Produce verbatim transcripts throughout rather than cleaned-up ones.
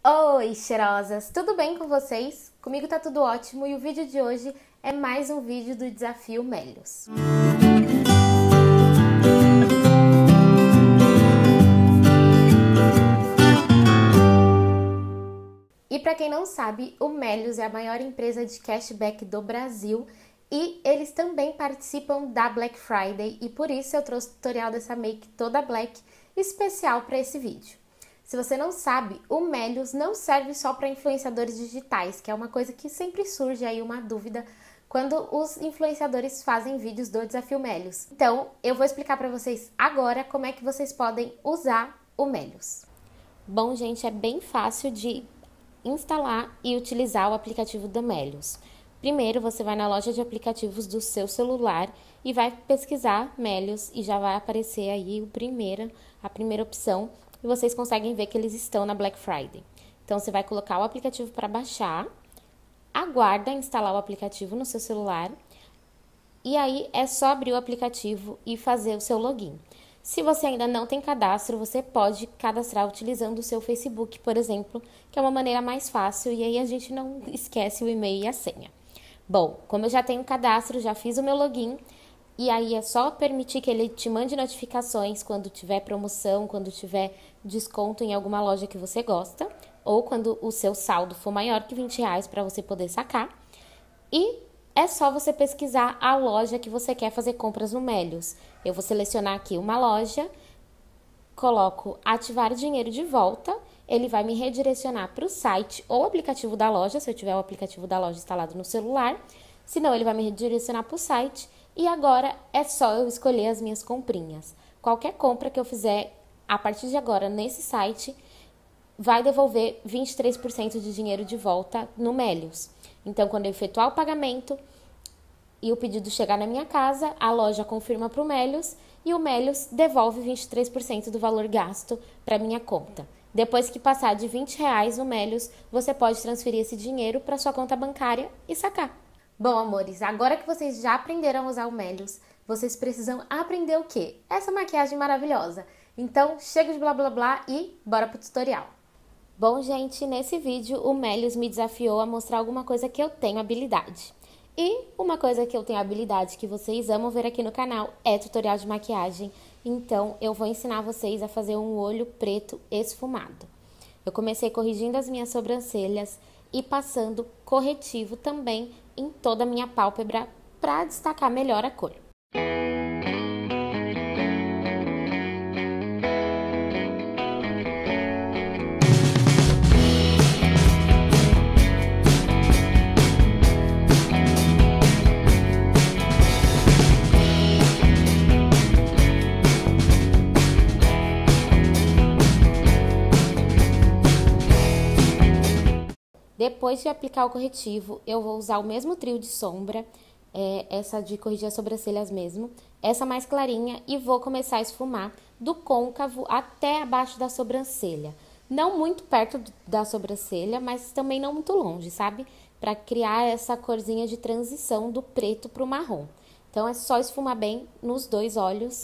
Oi, cheirosas! Tudo bem com vocês? Comigo tá tudo ótimo e o vídeo de hoje é mais um vídeo do Desafio Melios. E para quem não sabe, o Melios é a maior empresa de cashback do Brasil e eles também participam da Black Friday e por isso eu trouxe o tutorial dessa make toda black especial para esse vídeo. Se você não sabe, o Melios não serve só para influenciadores digitais, que é uma coisa que sempre surge aí uma dúvida quando os influenciadores fazem vídeos do Desafio Melios. Então, eu vou explicar para vocês agora como é que vocês podem usar o Melios. Bom, gente, é bem fácil de instalar e utilizar o aplicativo do Melios. Primeiro, você vai na loja de aplicativos do seu celular e vai pesquisar Melios e já vai aparecer aí o primeiro, a primeira opção. E vocês conseguem ver que eles estão na Black Friday. Então, você vai colocar o aplicativo para baixar, aguarda instalar o aplicativo no seu celular, e aí é só abrir o aplicativo e fazer o seu login. Se você ainda não tem cadastro, você pode cadastrar utilizando o seu Facebook, por exemplo, que é uma maneira mais fácil, e aí a gente não esquece o e-mail e a senha. Bom, como eu já tenho cadastro, já fiz o meu login, e aí é só permitir que ele te mande notificações quando tiver promoção, quando tiver desconto em alguma loja que você gosta, ou quando o seu saldo for maior que vinte reais para você poder sacar. E é só você pesquisar a loja que você quer fazer compras no Melios. Eu vou selecionar aqui uma loja, coloco ativar dinheiro de volta, ele vai me redirecionar para o site ou aplicativo da loja, se eu tiver o aplicativo da loja instalado no celular, senão ele vai me redirecionar para o site. E agora é só eu escolher as minhas comprinhas. Qualquer compra que eu fizer a partir de agora nesse site vai devolver vinte e três por cento de dinheiro de volta no Melios. Então, quando eu efetuar o pagamento e o pedido chegar na minha casa, a loja confirma para o Melios e o Melios devolve vinte e três por cento do valor gasto para minha conta. Depois que passar de vinte reais no Melios, você pode transferir esse dinheiro para sua conta bancária e sacar. Bom, amores, agora que vocês já aprenderam a usar o Melios, vocês precisam aprender o quê? Essa maquiagem maravilhosa. Então, chega de blá blá blá e bora pro tutorial. Bom, gente, nesse vídeo o Melios me desafiou a mostrar alguma coisa que eu tenho habilidade. E uma coisa que eu tenho habilidade que vocês amam ver aqui no canal é tutorial de maquiagem. Então, eu vou ensinar vocês a fazer um olho preto esfumado. Eu comecei corrigindo as minhas sobrancelhas e passando corretivo também em toda a minha pálpebra para destacar melhor a cor. Depois de aplicar o corretivo, eu vou usar o mesmo trio de sombra, é, essa de corrigir as sobrancelhas mesmo, essa mais clarinha, e vou começar a esfumar do côncavo até abaixo da sobrancelha. Não muito perto da sobrancelha, mas também não muito longe, sabe? Para criar essa corzinha de transição do preto para o marrom. Então, é só esfumar bem nos dois olhos.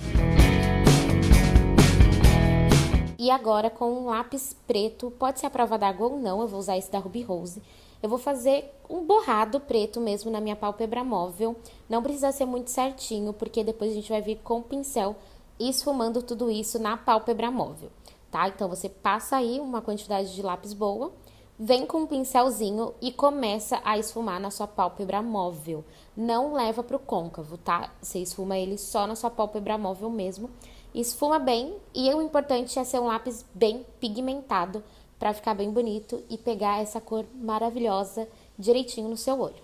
E agora, com um lápis preto, pode ser a prova d'água ou não, eu vou usar esse da Ruby Rose. Eu vou fazer um borrado preto mesmo na minha pálpebra móvel. Não precisa ser muito certinho, porque depois a gente vai vir com o pincel esfumando tudo isso na pálpebra móvel, tá? Então, você passa aí uma quantidade de lápis boa, vem com um pincelzinho e começa a esfumar na sua pálpebra móvel. Não leva pro côncavo, tá? Você esfuma ele só na sua pálpebra móvel mesmo. Esfuma bem e o importante é ser um lápis bem pigmentado para ficar bem bonito e pegar essa cor maravilhosa direitinho no seu olho.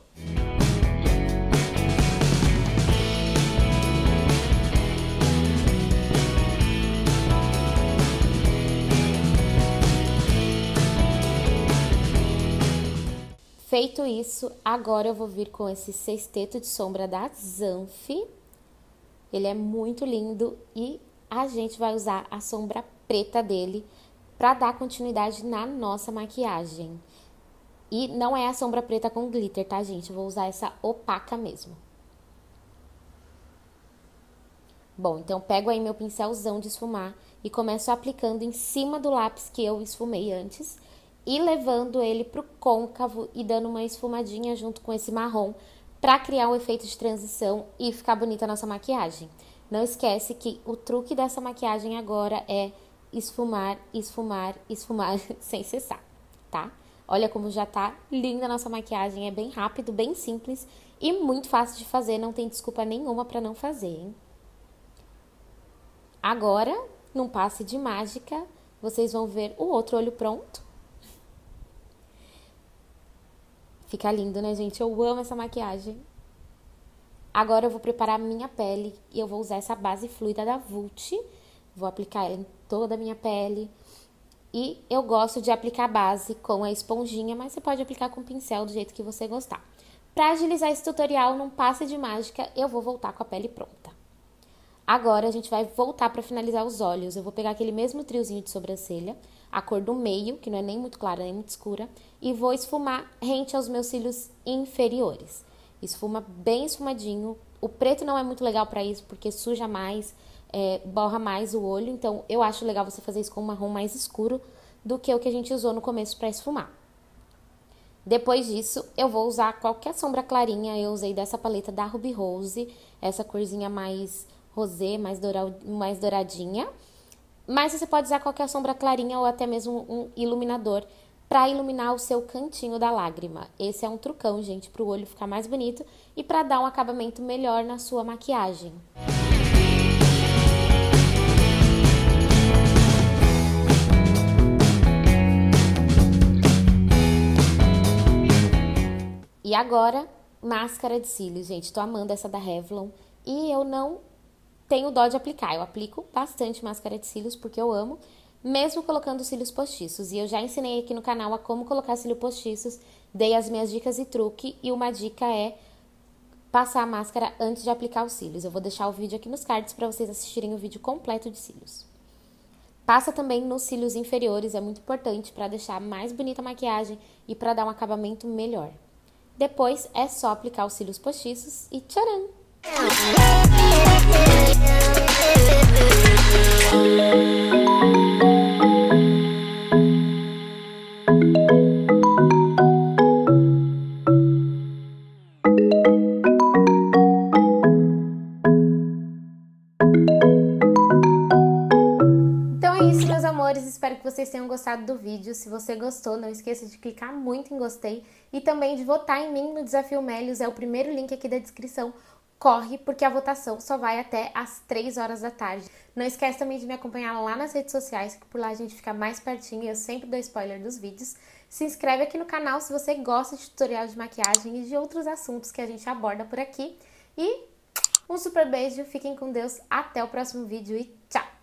Feito isso, agora eu vou vir com esse sexteto de sombra da Zanf. Ele é muito lindo e a gente vai usar a sombra preta dele para dar continuidade na nossa maquiagem. E não é a sombra preta com glitter, tá, gente? Eu vou usar essa opaca mesmo. Bom, então pego aí meu pincelzão de esfumar e começo aplicando em cima do lápis que eu esfumei antes e levando ele pro côncavo e dando uma esfumadinha junto com esse marrom para criar um efeito de transição e ficar bonita a nossa maquiagem. Não esquece que o truque dessa maquiagem agora é esfumar, esfumar, esfumar sem cessar, tá? Olha como já tá linda a nossa maquiagem, é bem rápido, bem simples e muito fácil de fazer, não tem desculpa nenhuma para não fazer, hein? Agora, num passe de mágica, vocês vão ver o outro olho pronto. Fica lindo, né, gente? Eu amo essa maquiagem. Agora eu vou preparar a minha pele e eu vou usar essa base fluida da Vult. Vou aplicar ela em toda a minha pele. E eu gosto de aplicar base com a esponjinha, mas você pode aplicar com o pincel do jeito que você gostar. Para agilizar esse tutorial, num passe de mágica, eu vou voltar com a pele pronta. Agora a gente vai voltar para finalizar os olhos. Eu vou pegar aquele mesmo triozinho de sobrancelha, a cor do meio, que não é nem muito clara nem muito escura, e vou esfumar rente aos meus cílios inferiores. Esfuma bem esfumadinho. O preto não é muito legal para isso, porque suja mais, é, borra mais o olho. Então, eu acho legal você fazer isso com um marrom mais escuro do que o que a gente usou no começo para esfumar. Depois disso, eu vou usar qualquer sombra clarinha. Eu usei dessa paleta da Ruby Rose, essa corzinha mais rosé, mais, doura, mais douradinha. Mas você pode usar qualquer sombra clarinha ou até mesmo um iluminador para iluminar o seu cantinho da lágrima. Esse é um trucão, gente, para o olho ficar mais bonito e para dar um acabamento melhor na sua maquiagem. E agora, máscara de cílios, gente. Tô amando essa da Revlon e eu não tenho dó de aplicar. Eu aplico bastante máscara de cílios porque eu amo, mesmo colocando cílios postiços. E eu já ensinei aqui no canal a como colocar cílios postiços, dei as minhas dicas e truque, e uma dica é passar a máscara antes de aplicar os cílios. Eu vou deixar o vídeo aqui nos cards para vocês assistirem o vídeo completo de cílios. Passa também nos cílios inferiores, é muito importante para deixar mais bonita a maquiagem e para dar um acabamento melhor. Depois é só aplicar os cílios postiços e tcharam! Então é isso, meus amores, espero que vocês tenham gostado do vídeo. Se você gostou, não esqueça de clicar muito em gostei e também de votar em mim no Desafio Melios, é o primeiro link aqui da descrição. Corre, porque a votação só vai até às três horas da tarde. Não esquece também de me acompanhar lá nas redes sociais, que por lá a gente fica mais pertinho e eu sempre dou spoiler dos vídeos. Se inscreve aqui no canal se você gosta de tutorial de maquiagem e de outros assuntos que a gente aborda por aqui. E um super beijo, fiquem com Deus, até o próximo vídeo e tchau!